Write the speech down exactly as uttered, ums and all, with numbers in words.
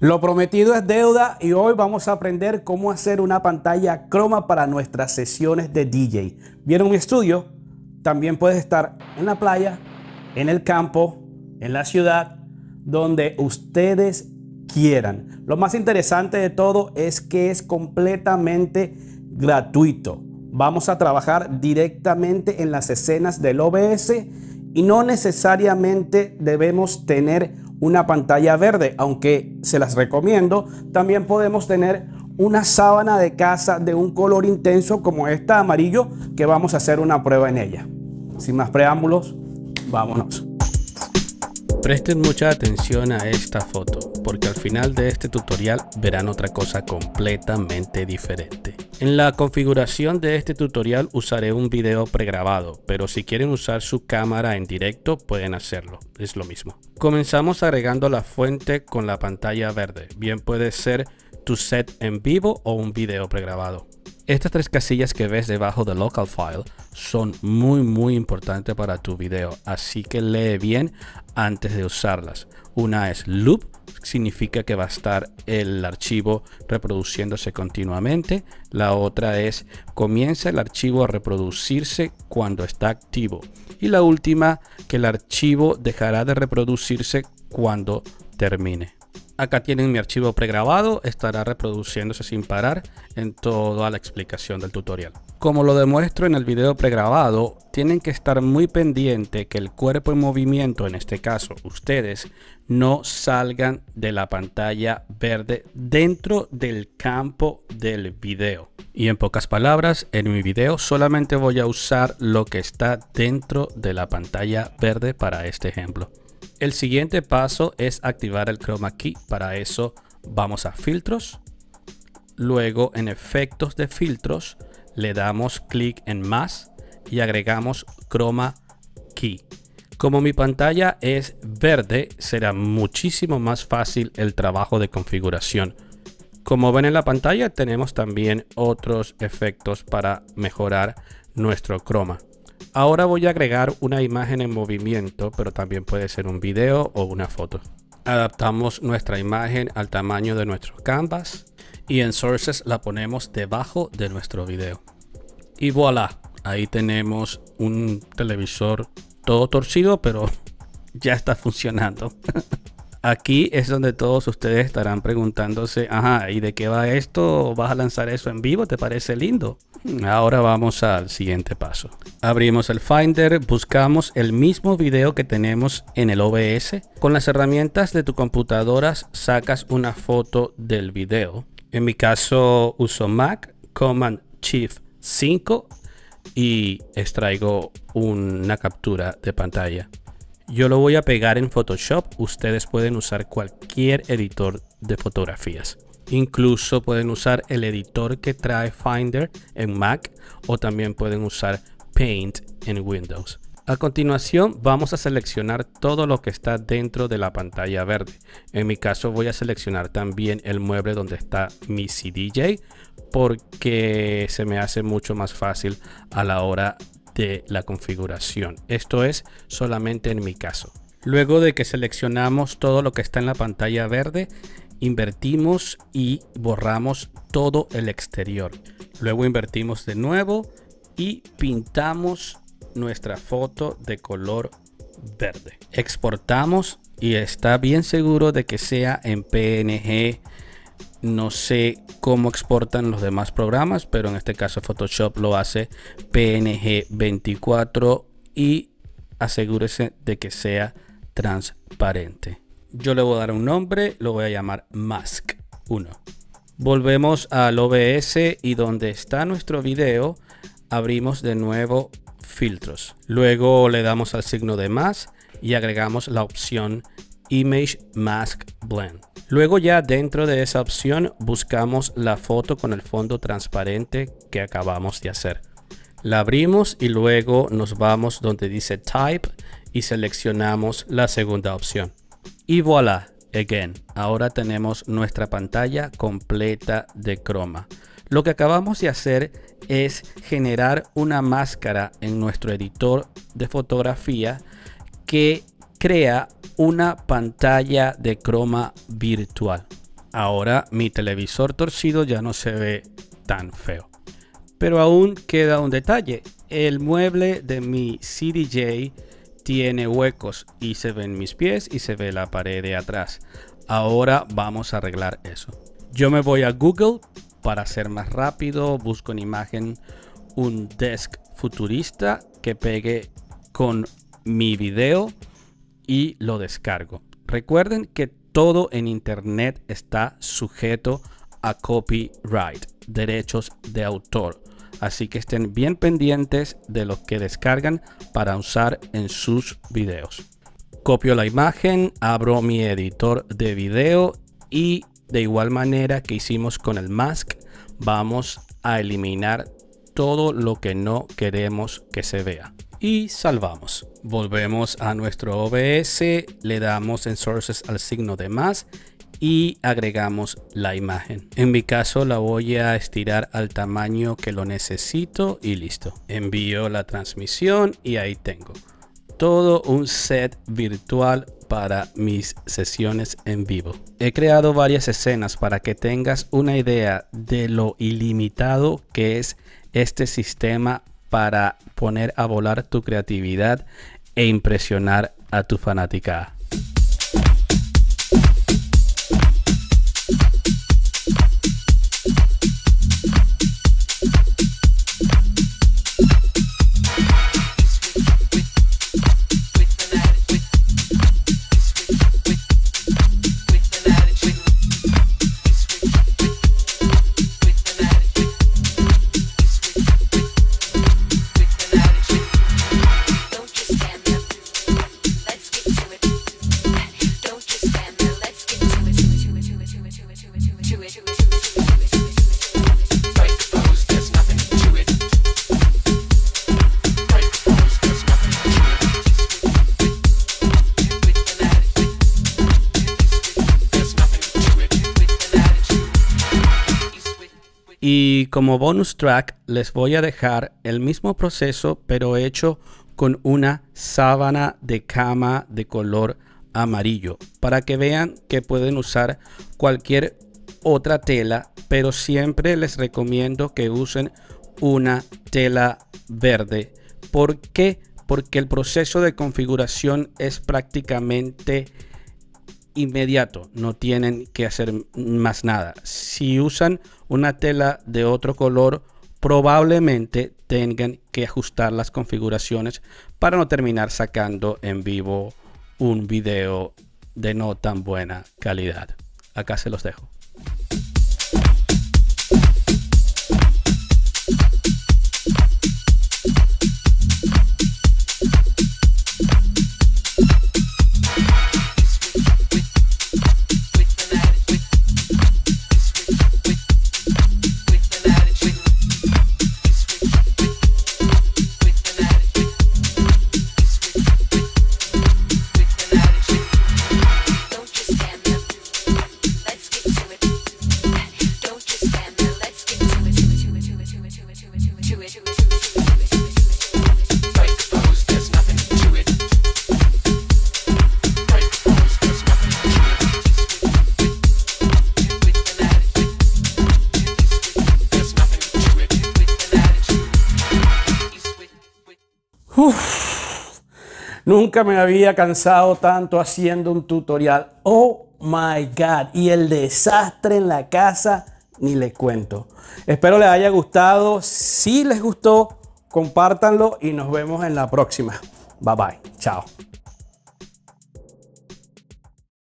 Lo prometido es deuda y hoy vamos a aprender cómo hacer una pantalla croma para nuestras sesiones de D J. ¿Vieron mi estudio? También puedes estar en la playa, en el campo, en la ciudad, donde ustedes quieran. Lo más interesante de todo es que es completamente gratuito. Vamos a trabajar directamente en las escenas del O B S y no necesariamente debemos tener una pantalla verde, aunque se las recomiendo. También podemos tener una sábana de casa de un color intenso como esta amarillo, que vamos a hacer una prueba en ella. Sin más preámbulos, vámonos. Presten mucha atención a esta foto, porque al final de este tutorial verán otra cosa completamente diferente. En la configuración de este tutorial usaré un video pregrabado, pero si quieren usar su cámara en directo pueden hacerlo, es lo mismo. Comenzamos agregando la fuente con la pantalla verde, bien puede ser tu set en vivo o un video pregrabado. Estas tres casillas que ves debajo de Local File son muy muy importantes para tu video, así que lee bien antes de usarlas. Una es Loop, significa que va a estar el archivo reproduciéndose continuamente. La otra es comienza el archivo a reproducirse cuando está activo. Y la última, que el archivo dejará de reproducirse cuando termine. Acá tienen mi archivo pregrabado, estará reproduciéndose sin parar en toda la explicación del tutorial. Como lo demuestro en el video pregrabado, tienen que estar muy pendiente que el cuerpo en movimiento, en este caso ustedes, no salgan de la pantalla verde dentro del campo del video. Y en pocas palabras, en mi video solamente voy a usar lo que está dentro de la pantalla verde para este ejemplo. El siguiente paso es activar el Chroma Key. Para eso vamos a filtros, luego en efectos de filtros le damos clic en más y agregamos Chroma Key. Como mi pantalla es verde, será muchísimo más fácil el trabajo de configuración. Como ven en la pantalla, tenemos también otros efectos para mejorar nuestro croma. Ahora voy a agregar una imagen en movimiento, pero también puede ser un video o una foto. Adaptamos nuestra imagen al tamaño de nuestro canvas y en Sources la ponemos debajo de nuestro video. Y voilà, ahí tenemos un televisor todo torcido, pero ya está funcionando. Aquí es donde todos ustedes estarán preguntándose, ajá, ¿y de qué va esto? ¿Vas a lanzar eso en vivo? ¿Te parece lindo? Ahora vamos al siguiente paso. Abrimos el Finder, buscamos el mismo video que tenemos en el O B S. Con las herramientas de tu computadora sacas una foto del video. En mi caso uso Mac, Command Shift cinco y extraigo una captura de pantalla. Yo lo voy a pegar en Photoshop. Ustedes pueden usar cualquier editor de fotografías. Incluso pueden usar el editor que trae Finder en Mac o también pueden usar Paint en Windows. A continuación vamos a seleccionar todo lo que está dentro de la pantalla verde. En mi caso voy a seleccionar también el mueble donde está mi C D J porque se me hace mucho más fácil a la hora de la configuración. Esto es solamente en mi caso. Luego de que seleccionamos todo lo que está en la pantalla verde, invertimos y borramos todo el exterior. Luego invertimos de nuevo y pintamos nuestra foto de color verde. Exportamos y está bien seguro de que sea en P N G. No sé cómo exportan los demás programas, pero en este caso Photoshop lo hace P N G veinticuatro y asegúrese de que sea transparente. Yo le voy a dar un nombre, lo voy a llamar Mask uno. Volvemos al O B S y donde está nuestro video, abrimos de nuevo filtros. Luego le damos al signo de más y agregamos la opción Image Mask Blend. Luego ya dentro de esa opción buscamos la foto con el fondo transparente que acabamos de hacer. La abrimos y luego nos vamos donde dice Type y seleccionamos la segunda opción. Y voilà, again, ahora tenemos nuestra pantalla completa de croma. Lo que acabamos de hacer es generar una máscara en nuestro editor de fotografía que crea una pantalla de croma virtual. Ahora mi televisor torcido ya no se ve tan feo. Pero aún queda un detalle. El mueble de mi C D J tiene huecos y se ven mis pies y se ve la pared de atrás. Ahora vamos a arreglar eso. Yo me voy a Google para ser más rápido. Busco en imagen un desk futurista que pegue con mi video y lo descargo. Recuerden que todo en internet está sujeto a copyright, derechos de autor. Así que estén bien pendientes de lo que descargan para usar en sus videos. Copio la imagen, abro mi editor de video y de igual manera que hicimos con el mask, vamos a eliminar todo lo que no queremos que se vea. Y salvamos. Volvemos a nuestro O B S, le damos en Sources al signo de más y agregamos la imagen. En mi caso la voy a estirar al tamaño que lo necesito y listo. Envío la transmisión y ahí tengo todo un set virtual para mis sesiones en vivo. He creado varias escenas para que tengas una idea de lo ilimitado que es este sistema para poner a volar tu creatividad e impresionar a tu fanática. Y como bonus track les voy a dejar el mismo proceso pero hecho con una sábana de cama de color amarillo para que vean que pueden usar cualquier otra tela, pero siempre les recomiendo que usen una tela verde. ¿Por qué? Porque el proceso de configuración es prácticamente inmediato, no tienen que hacer más nada. Si usan una tela de otro color, probablemente tengan que ajustar las configuraciones para no terminar sacando en vivo un video de no tan buena calidad. Acá se los dejo. Uf, nunca me había cansado tanto haciendo un tutorial. Oh my God. Y el desastre en la casa, ni les cuento. Espero les haya gustado. Si les gustó, compártanlo y nos vemos en la próxima. Bye bye. Chao.